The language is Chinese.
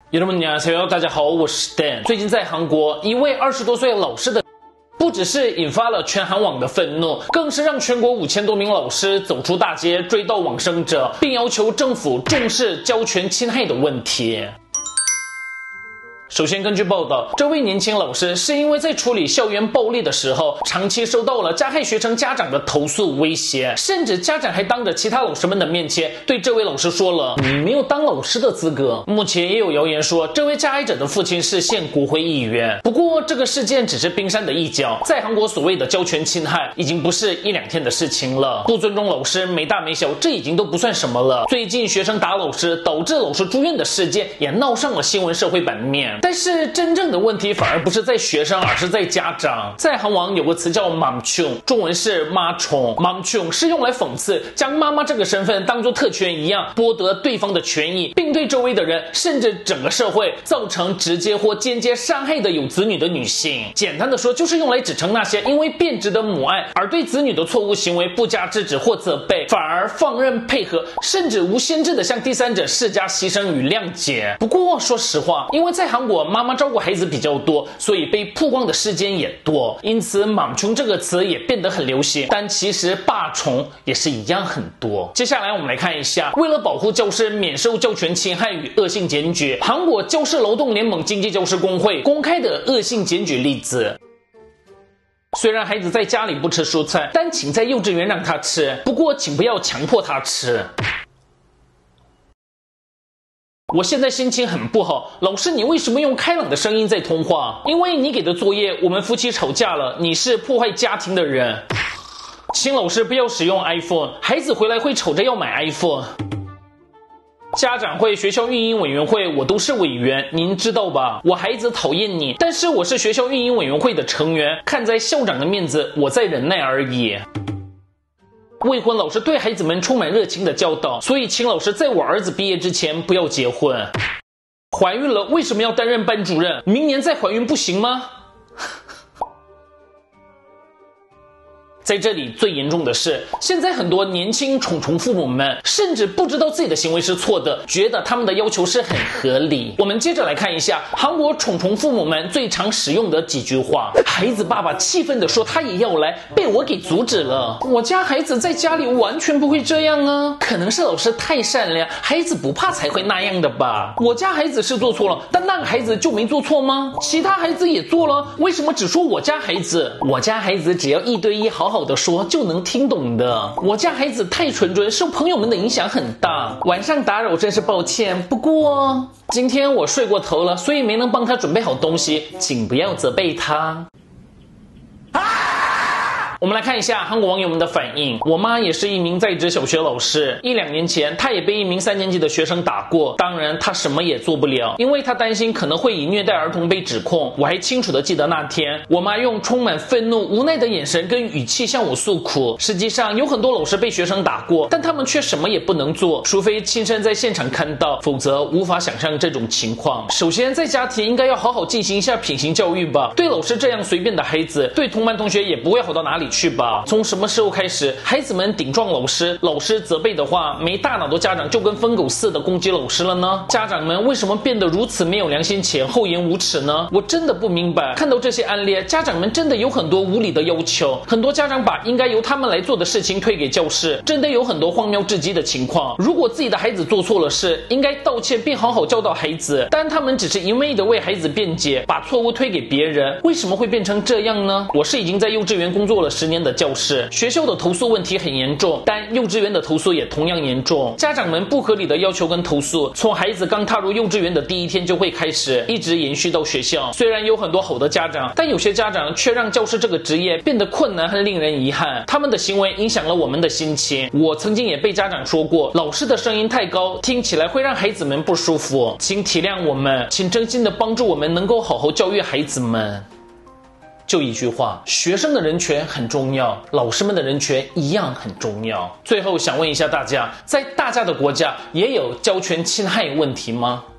여러분大家好，我是 Dan。最近在韩国，一位20多岁老师的不只是引发了全韩网的愤怒，更是让全国5000多名老师走出大街追悼往生者，并要求政府重视教权侵害的问题。首先，根据报道，这位年轻老师是因为在处理校园暴力的时候，长期受到了加害学生家长的投诉威胁，甚至家长还当着其他老师们的面前对这位老师说了：“你没有当老师的资格。”目前也有谣言说，这位加害者的父亲是现国会议员。不过，这个事件只是冰山的一角，在韩国所谓的教权侵害已经不是1、2天的事情了。不尊重老师没大没小，这已经都不算什么了。最近学生打老师导致老师住院的事件也闹上了新闻社会版面。但是真正的问题反而不是在学生，而是在家长。在韩网有个词叫맘충，中文是妈虫。맘충是用来讽刺将妈妈这个身份当作特权一样剥夺对方的权益，并对周围的人甚至整个社会造成直接或间接伤害的有子女的女性。简单的说，就是用来指称那些因为变质的母爱而对子女的错误行为不加制止或责备，反而放任配合，甚至无限制的向第三者施加牺牲与谅解。不过说实话，因为在韩国妈妈照顾孩子比较多，所以被曝光的事件也多，因此맘충这个词也变得很流行。但其实霸宠也是一样很多。接下来我们来看一下，为了保护教师免受教权侵害与恶性检举，韩国教师劳动联盟经济教师工会公开的恶性检举例子。虽然孩子在家里不吃蔬菜，但请在幼稚园让他吃，不过请不要强迫他吃。我现在心情很不好，老师你为什么用开朗的声音在通话？因为你给的作业我们夫妻吵架了，你是破坏家庭的人。请老师不要使用 iPhone， 孩子回来会吵着要买 iPhone。家长会、学校运营委员会我都是委员，您知道吧？我孩子讨厌你，但是我是学校运营委员会的成员，看在校长的面子，我在忍耐而已。未婚老师对孩子们充满热情的教导，所以请老师在我儿子毕业之前不要结婚。怀孕了为什么要担任班主任？明年再怀孕不行吗？在这里最严重的是，现在很多年轻宠宠父母们甚至不知道自己的行为是错的，觉得他们的要求是很合理。我们接着来看一下韩国宠宠父母们最常使用的几句话。孩子爸爸气愤地说他也要来，被我给阻止了。我家孩子在家里完全不会这样啊，可能是老师太善良，孩子不怕才会那样的吧。我家孩子是做错了，但那个孩子就没做错吗？其他孩子也做了，为什么只说我家孩子？我家孩子只要1对1好好的说就能听懂的。我家孩子太纯真，受朋友们的影响很大。晚上打扰真是抱歉，不过今天我睡过头了，所以没能帮他准备好东西，请不要责备他。我们来看一下韩国网友们的反应。我妈也是一名在职小学老师，1、2年前她也被一名3年级的学生打过，当然她什么也做不了，因为她担心可能会以虐待儿童被指控。我还清楚地记得那天，我妈用充满愤怒、无奈的眼神跟语气向我诉苦。实际上有很多老师被学生打过，但他们却什么也不能做，除非亲身在现场看到，否则无法想象这种情况。首先在家庭应该要好好进行一下品行教育吧，对老师这样随便的孩子，对同班同学也不会好到哪里去吧。从什么时候开始孩子们顶撞老师，老师责备的话，没大脑的家长就跟疯狗似的攻击老师了呢？家长们为什么变得如此没有良心且厚颜无耻呢？我真的不明白。看到这些案例，家长们真的有很多无理的要求，很多家长把应该由他们来做的事情推给教室，真的有很多荒谬至极的情况。如果自己的孩子做错了事，应该道歉并好好教导孩子，但他们只是一味的为孩子辩解，把错误推给别人，为什么会变成这样呢？我是已经在幼稚园工作了10年的教师，学校的投诉问题很严重，但幼稚园的投诉也同样严重。家长们不合理的要求跟投诉，从孩子刚踏入幼稚园的第1天就会开始，一直延续到学校。虽然有很多好的家长，但有些家长却让教师这个职业变得困难和令人遗憾。他们的行为影响了我们的心情。我曾经也被家长说过，老师的声音太高，听起来会让孩子们不舒服。请体谅我们，请真心的帮助我们能够好好教育孩子们。就一句话，学生的人权很重要，老师们的人权一样很重要。最后想问一下大家，在大家的国家也有教权侵害问题吗？